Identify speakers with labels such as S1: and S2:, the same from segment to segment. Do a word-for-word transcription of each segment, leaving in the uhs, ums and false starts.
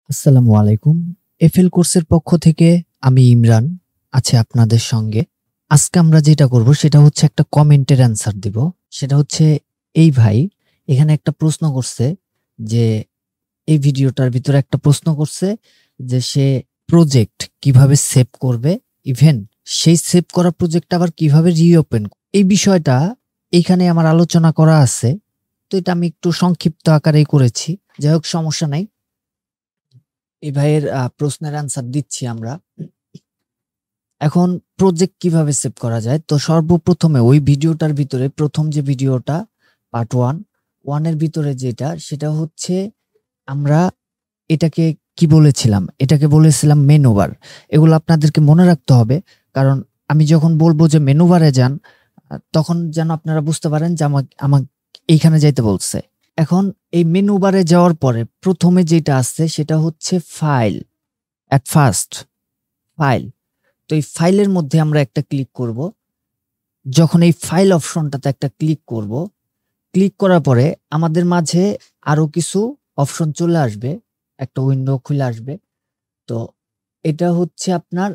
S1: আসসালামু আলাইকুম। এফএল কোর্সের পক্ষ থেকে আমি ইমরান আছি আপনাদের সঙ্গে। আজকে আমরা যেটা করব সেটা হচ্ছে একটা কমেন্টের অ্যান্সার দিব। সেটা হচ্ছে এই ভাই এখানে একটা প্রশ্ন করছে যে এই ভিডিওটার ভিতরে একটা প্রশ্ন করছে যে সে প্রজেক্ট কিভাবে সেভ করবে, ইভেন সেই সেভ করা প্রজেক্ট আবার কিভাবে রিওপেন। এই বিষয়টা এইখানে আমার আলোচনা করা আছে। তো এটা আমি একটু সংক্ষিপ্ত আকারেই করেছি। যাই হোক, সমস্যা নাই। এই ভাইয়ের আহ, প্রশ্নের অ্যান্সার দিচ্ছি আমরা। এখন প্রজেক্ট কিভাবে সেভ করা যায়, তো সর্বপ্রথমে ওই ভিডিওটার ভিতরে প্রথম যে ভিডিওটা পার্ট ওয়ান ওয়ানের ভিতরে যেটা সেটা হচ্ছে আমরা এটাকে কি বলেছিলাম, এটাকে বলেছিলাম মেনু বার। এগুলো আপনাদেরকে মনে রাখতে হবে, কারণ আমি যখন বলবো যে মেনু বারে যান আহ, তখন যেন আপনারা বুঝতে পারেন যে আমাকে আমাকে এইখানে যাইতে বলছে। এখন এই মেনু বারে যাওয়ার পরে প্রথমে যেটা আসছে সেটা হচ্ছে ফাইল। At first file. তো এই ফাইলের মধ্যে আমরা একটা ক্লিক করব। যখন এই ফাইল অপশনটাতে একটা ক্লিক করব, ক্লিক করার পরে আমাদের মাঝে আরো কিছু অপশন চলে আসবে, একটা উইন্ডো খুলে আসবে। তো এটা হচ্ছে আপনার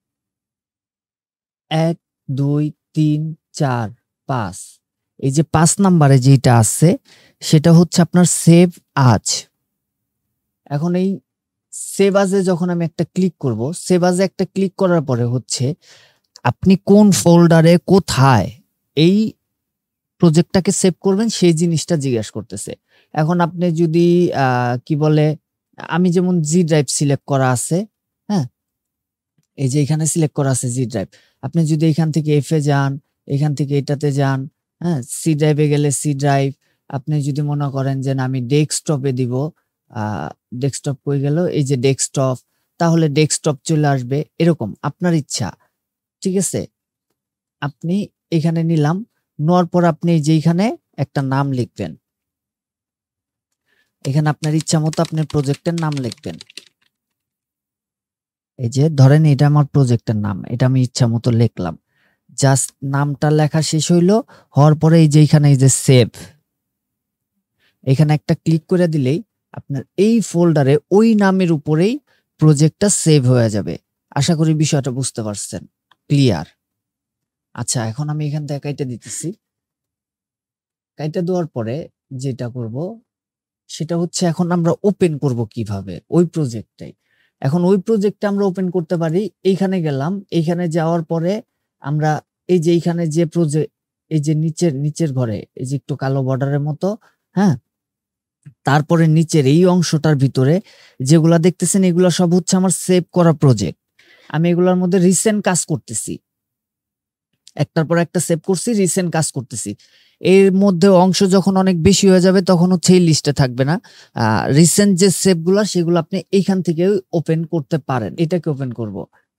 S1: এক দুই তিন চার পাঁচ, এই যে পাঁচ নাম্বারে যেটা আছে সেটা হচ্ছে আপনার সেভ আজ। এখন এই সেভ আজে যখন আমি একটা ক্লিক করব, সেভ আজে একটা ক্লিক করার পরে হচ্ছে আপনি কোন ফোল্ডারে কোথায় এই প্রজেক্টটাকে সেভ করবেন সেই জিনিসটা জিজ্ঞাসা করতেছে। এখন আপনি যদি আহ কি বলে, আমি যেমন জি ড্রাইভ সিলেক্ট করা আছে, হ্যাঁ, এই যে এখানে সিলেক্ট করা আছে জি ড্রাইভ। আপনি যদি এখান থেকে এফ এ যান, এখান থেকে এটাতে যান, হ্যাঁ, সি ড্রাইভে গেলে সি ড্রাইভ। আপনি যদি মনে করেন যে না আমি ডেস্কটপে দিব, আহ ডেস্কটপ কই গেল, এই যে ডেস্কটপ, তাহলে ডেস্কটপ চলে আসবে। এরকম আপনার ইচ্ছা, ঠিক আছে। আপনি এখানে নিলাম, নেওয়ার পর আপনি যেখানে একটা নাম লিখবেন, এখানে আপনার ইচ্ছা মতো আপনি প্রজেক্টের নাম লিখবেন। এই যে ধরেন এটা আমার প্রজেক্টের নাম, এটা আমি ইচ্ছা মতো লিখলাম। জাস্ট নামটা লেখা শেষ হইলো, হওয়ার পরে এই যে এখানে এই যে সেভ, এখানে একটা ক্লিক করে দিলেই আপনার এই ফোল্ডারে ওই নামের উপরেই প্রজেক্টটা সেভ হয়ে যাবে। আশা করি বিষয়টা বুঝতে পারছেন, ক্লিয়ার। আচ্ছা, এখন আমি এখান থেকে কাইটা দিতেছি। কাইটা দেওয়ার পরে যেটা করব সেটা হচ্ছে এখন আমরা ওপেন করব কিভাবে ওই প্রজেক্টটাই। এখন ওই প্রজেক্টটা আমরা ওপেন করতে পারি, এইখানে গেলাম, এইখানে যাওয়ার পরে আমরা এই যে এইখানে যে প্রজেক্ট, এই যে নিচের নিচের ঘরে এই যে একটু কালো বর্ডারের মতো, হ্যাঁ, তারপরে নিচের এই অংশটার ভিতরে যেগুলা দেখতেছেন এগুলা সব হচ্ছে আমার সেভ করা প্রজেক্ট। আমি এগুলোর মধ্যে রিসেন্ট কাজ করতেছি, একটার পর একটা সেভ করছি, রিসেন্ট কাজ করতেছি। এর মধ্যে অংশ যখন অনেক বেশি হয়ে যাবে তখন হচ্ছে এই লিস্টে থাকবে না। রিসেন্ট যে সেভ গুলা সেগুলো আপনি এইখান থেকে ওপেন করতে পারেন। এটাকে ওপেন করব।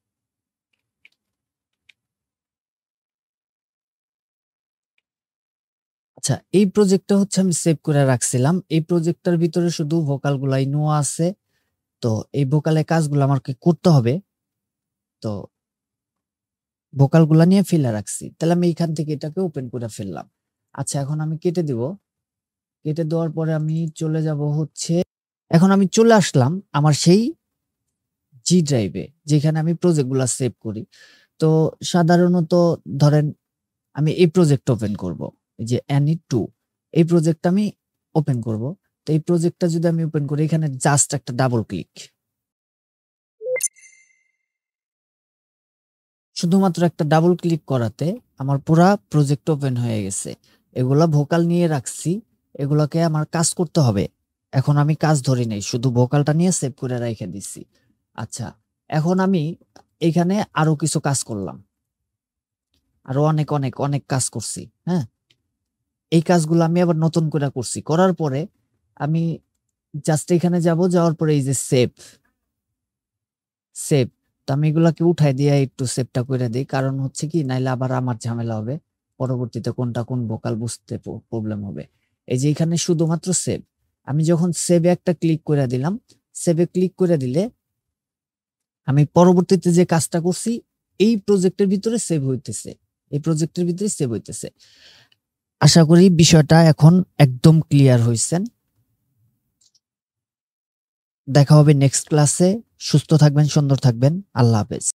S1: আচ্ছা, এই প্রজেক্টটা হচ্ছে আমি সেভ করে রাখছিলাম। এই প্রজেক্টটার ভিতরে শুধু ভোকাল গুলাই নোয়া আছে। তো এই ভোকালের কাজগুলো আমাকে করতে হবে। তো ভোকাল গুলা নিয়ে ফেলে রাখছি, তাহলে আমি এইখান থেকে এটাকে ওপেন করে ফেললাম। আচ্ছা, এখন আমি কেটে দিব। কেটে দেওয়ার পরে আমি চলে যাব হচ্ছে, এখন আমি চলে আসলাম আমার সেই জি ড্রাইভে যেখানে আমি প্রজেক্ট গুলা সেভ করি। তো সাধারণত ধরেন আমি এই প্রজেক্ট ওপেন করব, এই যে অ্যানি টু, এই প্রজেক্টটা আমি ওপেন করব। তো এই প্রজেক্টটা যদি আমি ওপেন করি, এখানে জাস্ট একটা ডাবল ক্লিক, শুধুমাত্র একটা ডাবল ক্লিক করাতে আমার পুরা প্রজেক্ট ওপেন হয়ে গেছে। এগুলা ভোকাল নিয়ে রাখছি, এগুলাকে আমার কাজ করতে হবে। এখন আমি কাজ ধরি নাই, শুধু ভোকালটা নিয়ে সেভ করে রেখে দিচ্ছি। আচ্ছা, এখন আমি এখানে আরো কিছু কাজ করলাম, আরো অনেক অনেক অনেক কাজ করছি, হ্যাঁ। এই কাজগুলো আমি আবার নতুন করে করছি। করার পরে আমি জাস্ট এখানে যাব, যাওয়ার পরে এই যে সেভ সেভ, তো আমি এগুলাকে উঠাই দিয়ে একটু সেভটা করে দিই, কারণ হচ্ছে কি নাইলে আবার আমার ঝামেলা হবে, পরবর্তীতে কোনটা কোন ভোকাল বুঝতে প্রবলেম হবে। এই যে এখানে শুধুমাত্র সেভ, আমি যখন সেভে একটা ক্লিক করে দিলাম, সেভে ক্লিক করে দিলে আমি পরবর্তীতে যে কাজটা করছি এই প্রজেক্টের ভিতরে সেভ হইতেছে, এই প্রজেক্টের ভিতরে সেভ হইতেছে। আশা করি বিষয়টা এখন একদম ক্লিয়ার হইছেন। দেখা হবে নেক্সট ক্লাসে। সুস্থ থাকবেন, সুন্দর থাকবেন। আল্লাহ হাফেজ।